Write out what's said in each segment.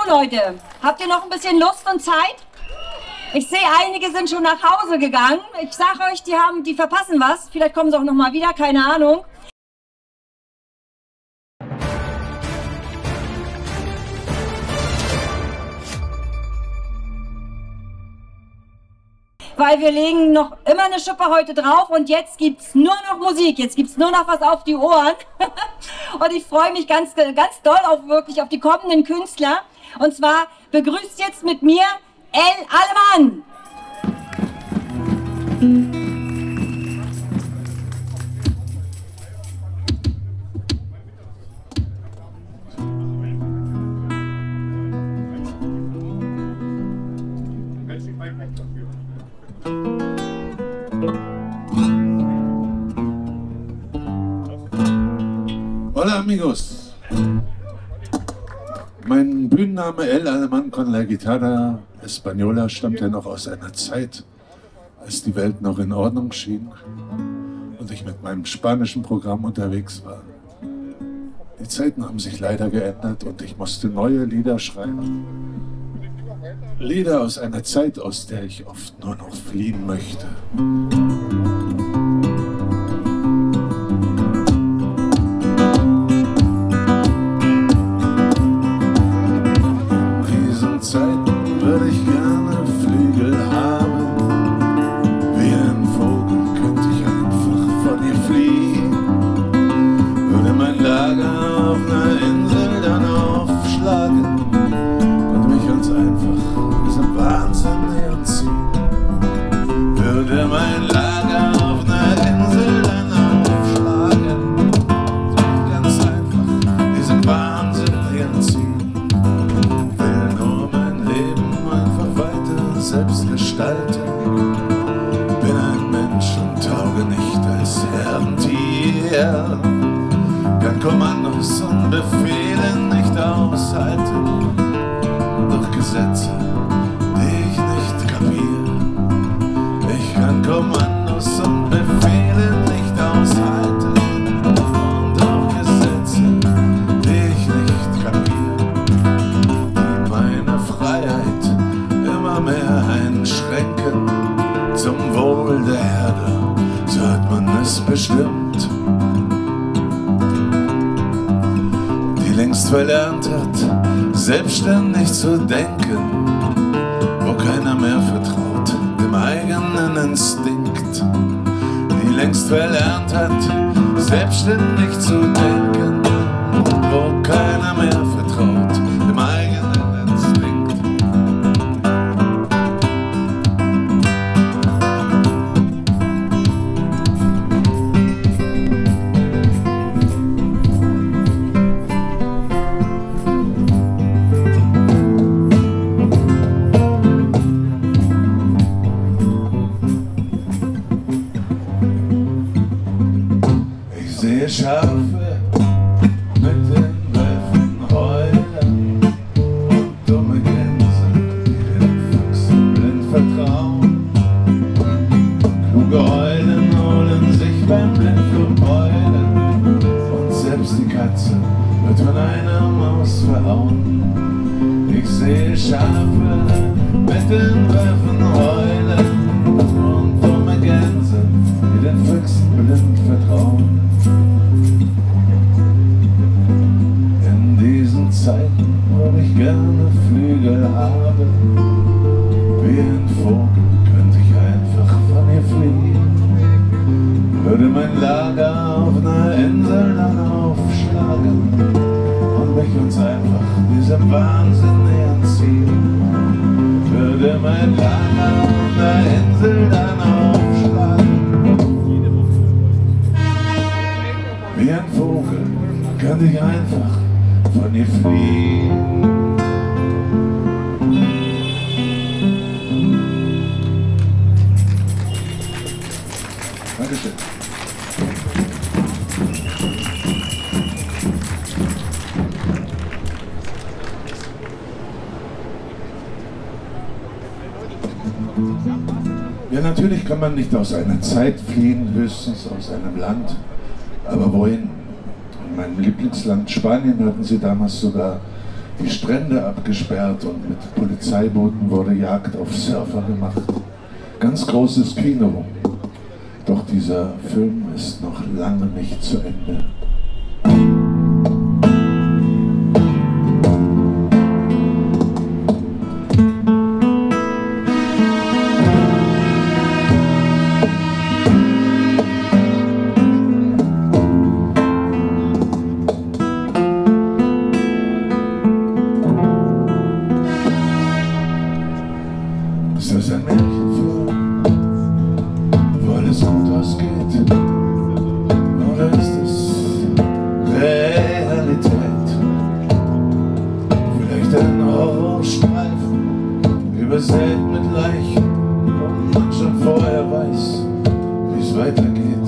Leute, habt ihr noch ein bisschen Lust und Zeit? Ich sehe, einige sind schon nach Hause gegangen. Ich sage euch, die verpassen was. Vielleicht kommen sie auch noch mal wieder, keine Ahnung. Weil wir legen noch immer eine Schippe heute drauf und jetzt gibt's nur noch Musik, jetzt gibt's nur noch was auf die Ohren. Und ich freue mich ganz doll auf die kommenden Künstler. Und zwar begrüßt jetzt mit mir El Aleman. Hola amigos, mein Bühnenname El Aleman con la Guitarra Española stammt ja noch aus einer Zeit, als die Welt noch in Ordnung schien und ich mit meinem spanischen Programm unterwegs war. Die Zeiten haben sich leider geändert und ich musste neue Lieder schreiben. Lieder aus einer Zeit, aus der ich oft nur noch fliehen möchte. Zeiten würde ich gerne Flügel haben. Wie ein Vogel könnte ich einfach von dir fliehen. Würde mein Lager auf einer Insel dann aufschlagen und mich ganz einfach diesem Wahnsinn näher ziehen. Würde mein Lager auf einer Insel dann aufschlagen und mich ganz einfach diesem Wahnsinn näher ziehen. Selbst gestalten. Bin ein Mensch und tauge nicht als Herdentier. Kann Kommandos und Befehle nicht aushalten. Doch Gesetze, die ich nicht kapiere. Ich kann Kommandos und Befehle nicht aushalten. Und auch Gesetze, die ich nicht kapiere. Die meine Freiheit immer mehr einschränken zum Wohl der Herde, so hat man es bestimmt. Die längst verlernt hat, selbstständig zu denken, wo keiner mehr vertraut dem eigenen Instinkt. Die längst verlernt hat, selbstständig zu denken, wo keiner mehr vertraut dem eigenen Instinkt. Schafe mit den Wölfen heulen und dumme Gänse, die den Füchsen blind vertrauen. Kluge Eulen holen sich beim Blindflug Beulen und selbst die Katze wird von einer Maus verhauen. Ich sehe Schafe mit den Wölfen heulen und dumme Gänse, die den Füchsen blind vertrauen. In diesen Zeiten würde ich gerne Flügel haben. Wie ein Vogel könnte ich einfach von ihr fliehen. Würde mein Lager auf einer Insel dann aufschlagen und mich uns einfach diesem Wahnsinn näher ziehen. Würde mein Lager auf einer Insel dann aufschlagen. Wie ein Vogel könnte ich einfach von ihr fliehen. Dankeschön. Ja, natürlich kann man nicht aus einer Zeit fliehen, höchstens aus einem Land. Aber wohin? In meinem Lieblingsland Spanien hatten sie damals sogar die Strände abgesperrt und mit Polizeibooten wurde Jagd auf Surfer gemacht. Ganz großes Kino. Doch dieser Film ist noch lange nicht zu Ende. Ist das ein Märchenfilm, wo alles gut ausgeht? Oder ist es Realität? Vielleicht ein Horrorstreifen, übersät mit Leichen, wo man schon vorher weiß, wie es weitergeht.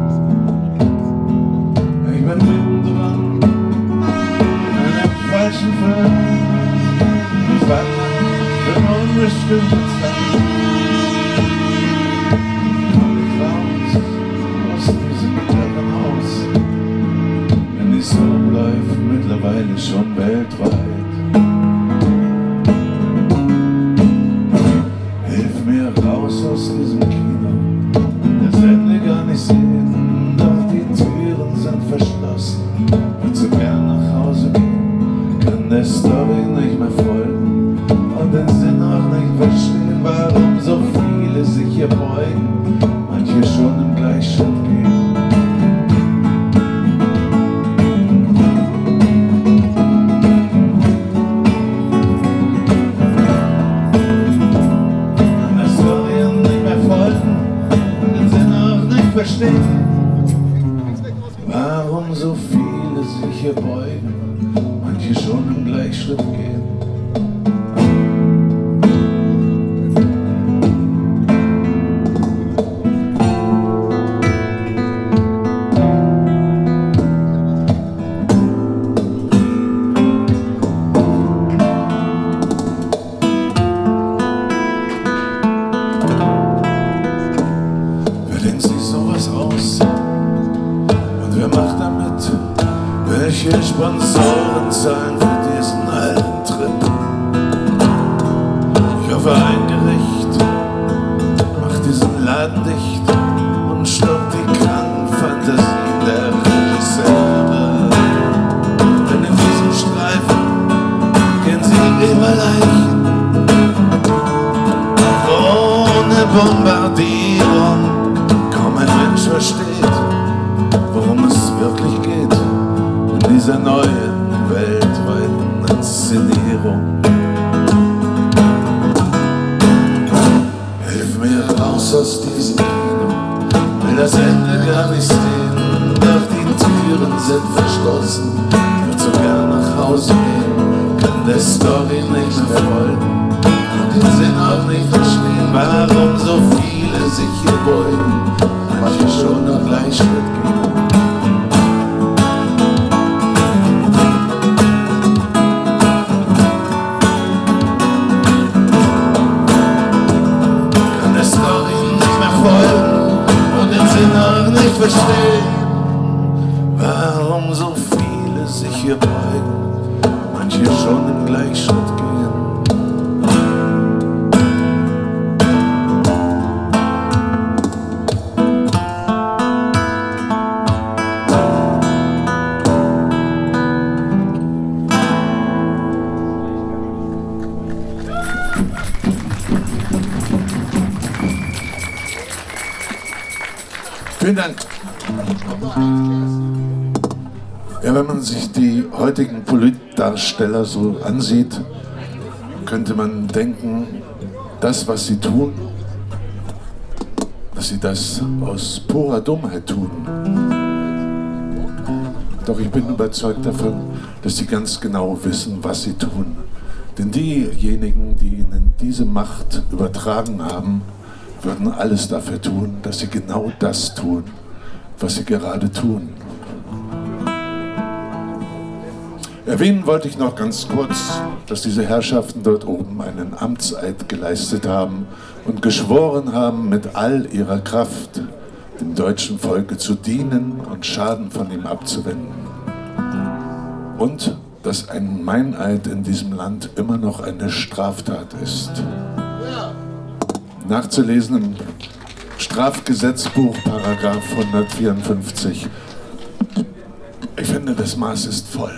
Ich bin mittendrin in einem falschen Film. Ich warte für unbestimmte Zeit. Komm ich raus aus diesem kleinen Haus, wenn die Sonne läuft mittlerweile schon weltweit. Hilf mir raus aus diesem Kino, das Ende gar nicht sehen, doch die Türen sind verschlossen. Würde so gern nach Hause gehen, kann der Story nicht mehr folgen und den Sinn auch nicht verstehen, warum so viele sich hier beugen, manche schon im Gleichschritt gehen. An der Story nicht mehr folgen und den Sinn auch nicht verstehen, warum so viele sich hier beugen, manche schon im Gleichschritt gehen. Welche Sponsoren zahlen für diesen alten Trip? Ich hoffe, ein Gericht macht diesen Laden dicht und stoppt die kranken Fantasien der Regisseure. Denn in diesem Streifen gehen sie über Leichen, ohne Bombardierung. Kaum ein Mensch versteht, worum es wirklich geht in dieser neuen weltweiten Inszenierung. Hilf mir raus aus diesem Kino, will das Ende gar nicht sehen, doch die Türen sind verschlossen. Würde so gern nach Hause gehen, kann der Story nicht mehr folgen und den Sinn auch nicht verstehen, warum so viele sich hier beugen, manche schon noch Gleichschritt gehen. Verstehen, warum so viele sich hier beugen, manche schon im Gleichschritt gehen. Vielen Dank. Ja, wenn man sich die heutigen Politdarsteller so ansieht, könnte man denken, das, was sie tun, dass sie das aus purer Dummheit tun. Doch ich bin überzeugt davon, dass sie ganz genau wissen, was sie tun. Denn diejenigen, die ihnen diese Macht übertragen haben, würden alles dafür tun, dass sie genau das tun, was sie gerade tun. Erwähnen wollte ich noch ganz kurz, dass diese Herrschaften dort oben einen Amtseid geleistet haben und geschworen haben, mit all ihrer Kraft dem deutschen Volke zu dienen und Schaden von ihm abzuwenden. Und dass ein Meineid in diesem Land immer noch eine Straftat ist. Nachzulesen im Strafgesetzbuch, Paragraph 154. Ich finde, das Maß ist voll.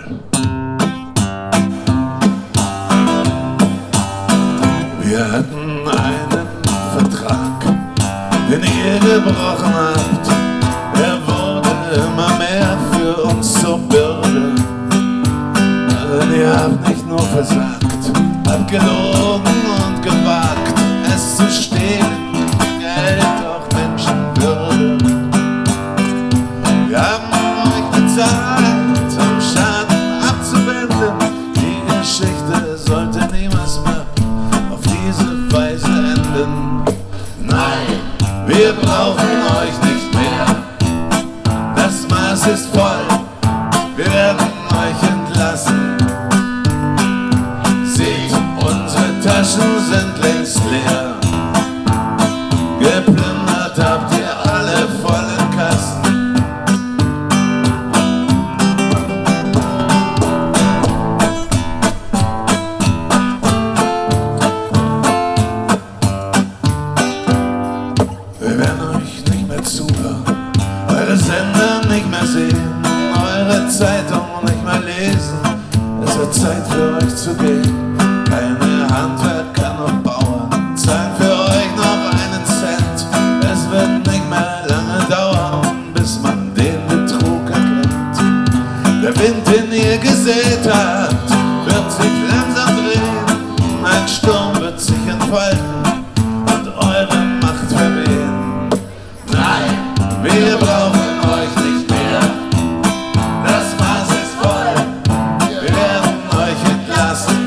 Wir hatten einen Vertrag, den ihr gebrochen habt. Er wurde immer mehr für uns zur Bürde. Denn ihr habt nicht nur versagt, habt gelogen und gewagt, es zu stehlen, Geld auch Menschenwürde. Wir haben euch bezahlt, um Schaden abzuwenden. Die Geschichte sollte niemals mehr auf diese Weise enden. Nein, wir brauchen euch nicht mehr. Das Maß ist voll, wir werden euch entlassen. Seht, unsere Taschen sind längst leer. Geplündert habt ihr alle vollen Kassen. Wir werden euch nicht mehr zuhören, eure Sender nicht mehr sehen, eure Zeitung nicht mehr lesen. Es wird Zeit für euch zu gehen. Keine Handwerker noch Bauern zahlen für euch noch einen Cent. Es wird nicht mehr lange dauern, bis man den Betrug erkennt. Der Wind, den ihr gesät habt, wird sich langsam drehen. Ein Sturm wird sich entfalten und eure Macht verwehen. Nein, wir brauchen euch nicht mehr. Das Maß ist voll, wir werden euch entlassen.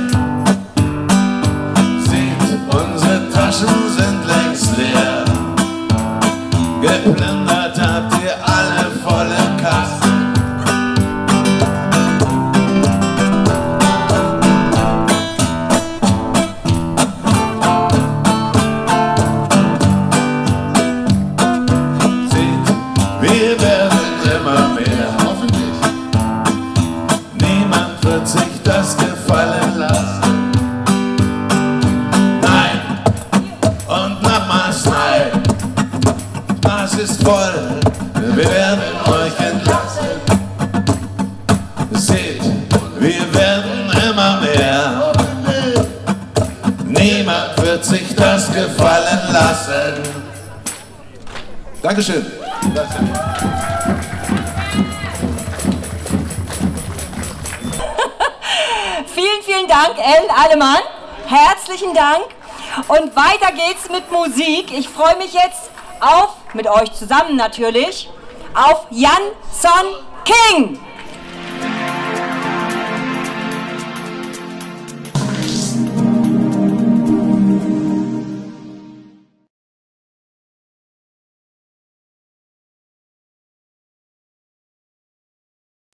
Seht, unsere Taschen sind längst leer. Geplündert habt ihr alle volle Kassen. Seht, wir werden immer mehr. Hoffentlich. Niemand wird sich das gefallen lassen. Nein und nochmals nein. Maß ist voll, wir werden euch entlassen. Seht, wir werden immer mehr. Niemand wird sich das gefallen lassen. Dankeschön. Vielen, vielen Dank, Ellen Allemann. Herzlichen Dank. Und weiter geht's mit Musik. Ich freue mich jetzt auf, mit euch zusammen natürlich, auf Jan Son King.